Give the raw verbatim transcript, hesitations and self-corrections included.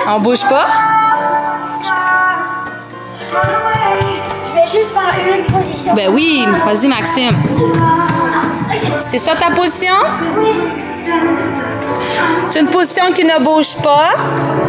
On bouge pas? Je vais juste faire une position. Ben oui, vas-y Maxime. C'est ça ta position? C'est une position qui ne bouge pas.